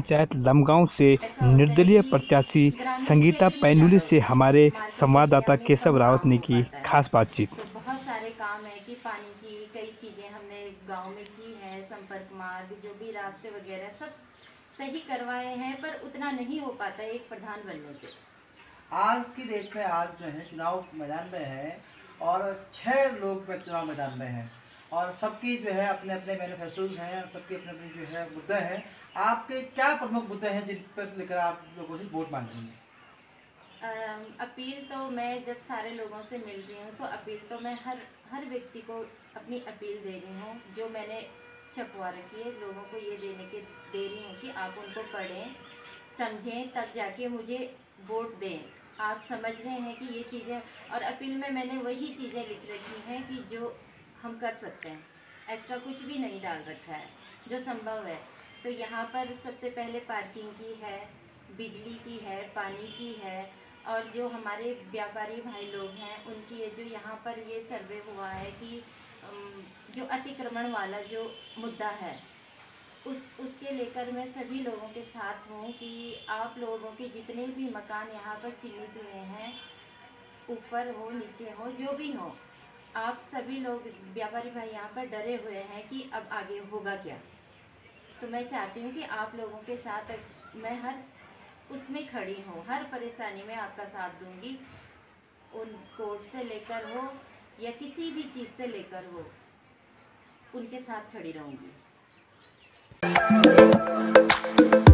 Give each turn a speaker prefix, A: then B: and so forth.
A: पंचायत लमगांव से निर्दलीय प्रत्याशी संगीता पैनुली से हमारे संवाददाता केशव रावत ने की खास बातचीत।
B: तो बहुत सारे काम है कि पानी की कई चीज़ें हमने गांव में की है, संपर्क मार्ग जो भी रास्ते वगैरह सब सही करवाए हैं, पर उतना नहीं हो पाता एक प्रधान बनने पे।
C: आज की डेट में आज जो है चुनाव मैदान में है और 6 लोग चुनाव मैदान में हैं और सबकी जो है अपने अपने मैनिफेस्टोज हैं, सबके अपने अपने जो है मुद्दे हैं। आपके क्या प्रमुख मुद्दे हैं जिन पर लेकर आप लोगों से वोट मांग रही हैं?
B: अपील तो मैं जब सारे लोगों से मिल रही हूँ तो अपील तो मैं हर व्यक्ति को अपनी अपील दे रही हूँ, जो मैंने छपवा रखी है लोगों को ये दे रही हूँ कि आप उनको पढ़ें समझें तब जाके मुझे वोट दें। आप समझ रहे हैं कि ये चीज़ें, और अपील में मैंने वही चीज़ें लिख रखी हैं कि जो हम कर सकते हैं, एक्स्ट्रा कुछ भी नहीं डाल रखा है, जो संभव है। तो यहाँ पर सबसे पहले पार्किंग की है, बिजली की है, पानी की है, और जो हमारे व्यापारी भाई लोग हैं उनकी ये जो यहाँ पर ये सर्वे हुआ है कि जो अतिक्रमण वाला जो मुद्दा है उसके लेकर मैं सभी लोगों के साथ हूँ कि आप लोगों के जितने भी मकान यहाँ पर चिन्हित हुए हैं, ऊपर हो नीचे हो जो भी हो, आप सभी लोग व्यापारी भाई यहाँ पर डरे हुए हैं कि अब आगे होगा क्या। तो मैं चाहती हूँ कि आप लोगों के साथ मैं हर उसमें खड़ी हूँ, हर परेशानी में आपका साथ दूंगी, उन कोर्ट से लेकर हो या किसी भी चीज़ से लेकर हो, उनके साथ खड़ी रहूँगी।